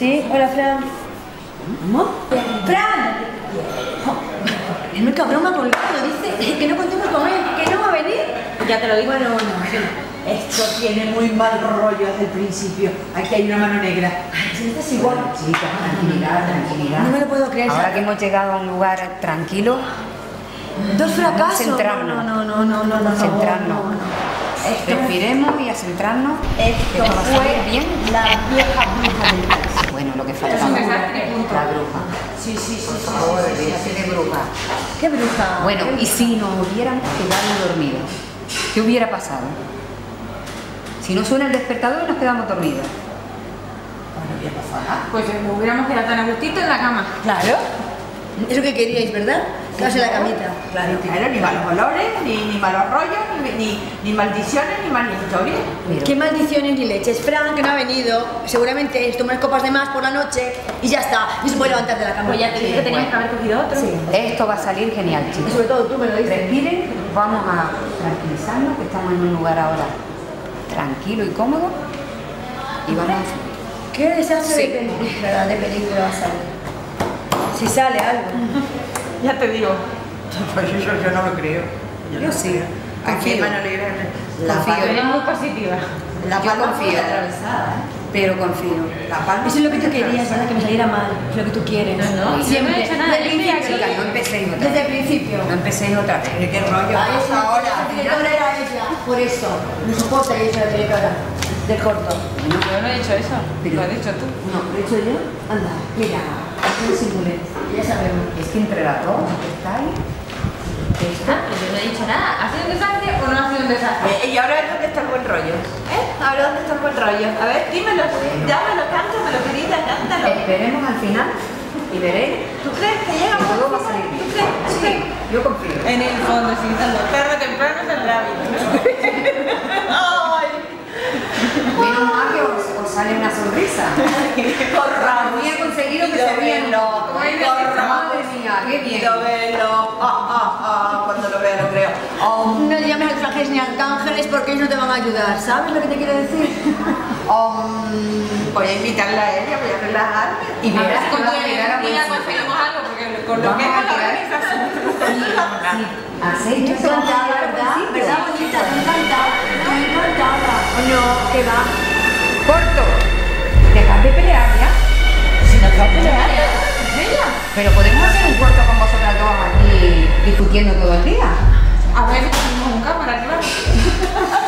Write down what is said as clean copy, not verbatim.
Sí, hola, Fran. ¿Cómo? ¡Fran! Es muy cabrón, me ha colgado, dice que no contemos con él, que no va a venir. Ya te lo digo. Bueno, Esto tiene muy mal rollo desde el principio. Aquí hay una mano negra. Ay, si estás igual. Bueno, chicas, tranquilidad, tranquilidad. No me lo puedo creer. Ahora que hemos llegado a un lugar tranquilo, Dos fracasos. Centrarnos. No. Centrarnos. Respiremos y a centrarnos. Esto va a fue salir bien. la vieja bruja del país. Bueno, lo que faltaba. La bruja. Sí. Por favor, olvídate de bruja. ¿Qué bruja? Bueno, ¿y si nos hubiéramos quedado dormidos? ¿Qué hubiera pasado? Si no suena el despertador y nos quedamos dormidos. Bueno, ¿qué pasa? Pues nos hubiéramos quedado tan a gustito en la cama. Claro. Es lo que queríais, ¿verdad? Quedarse en la camita. Claro, ni malos olores, ni malos rollos, ni maldiciones, ni malas historias. Pero, Qué maldiciones ni leches. Fran, que no ha venido, seguramente toma unas copas de más por la noche y ya está. Y se puede levantar de la cama. Pues ya te dije que teníamos que haber cogido otro. Sí. esto va a salir genial, Y chicos. sobre todo tú me lo dices. Respiren, vamos a tranquilizarnos, que estamos en un lugar ahora tranquilo y cómodo. Y vamos a... Qué desastre Sí. de película va a salir. Si sale algo. Ya te digo. Pues eso yo no lo creo. Yo sí. Aquí Confío. mano negra. Confío. Eres muy positiva. La Yo palma confío. fue atravesada, Pero confío. La palma Eso es lo que tú fue querías, ¿verdad? atravesada. Que me saliera mal. Es lo que tú quieres. No, yo Siempre. no he hecho nada, Desde el yo estoy aquí. principio. Chicas, no empecéis otra Desde el vez. principio. No empecéis otra vez. ¿Qué rollo Ah, pasa ahora? La directora era ella, por eso. No soporta que ella sea la directora del corto. Yo no he dicho eso. Pero- Lo has dicho tú. No, ¿lo he dicho yo? Anda, mira, no simules. Ya sabemos. Es que entre las dos que estáis, Ah, pues yo no he dicho nada. ¿Ha sido un desastre o no ha sido un desastre? ¿Y ahora dónde está el buen rollo? ¿Ahora dónde está el buen rollo? A ver, dímelo, llámalo, cántamelo, querida, cántalo. esperemos al final y veréis ¿Tú crees que llega que todo va a salir bien. ¿Tú crees? ¿Tú Sí, crees? yo confío. En el fondo, sí, tarde o temprano saldrá bien. ¡Ay! Menos mal que os sale una sonrisa. ¡Corramos! Había conseguido que se rían. ¡Corramos! Madre mía, qué bien. Quiero verlo. Cuando lo vea lo creo. No le llames arcángeles ni arcángeles porque ellos no te van a ayudar. ¿Sabes lo que te quiero decir? Voy a invitarla a ella, voy a relajarme. Y A ver verás si que con va tu a llegar a buen energía sitio. conseguimos algo, porque con lo Vamos que es a la llegar. organización. Hacéis Estoy eso, encantada, va a llegar a ¿verdad? buen sitio. ¿Verdad, bonita? Estoy encantada. Estoy encantada. ¿O no? ¿Qué va? Corto. Dejad de pelear ya. Si no está peleando. Pero podemos hacer un corto con vosotras dos aquí discutiendo todo el día. A ver si tenemos un cámara, claro.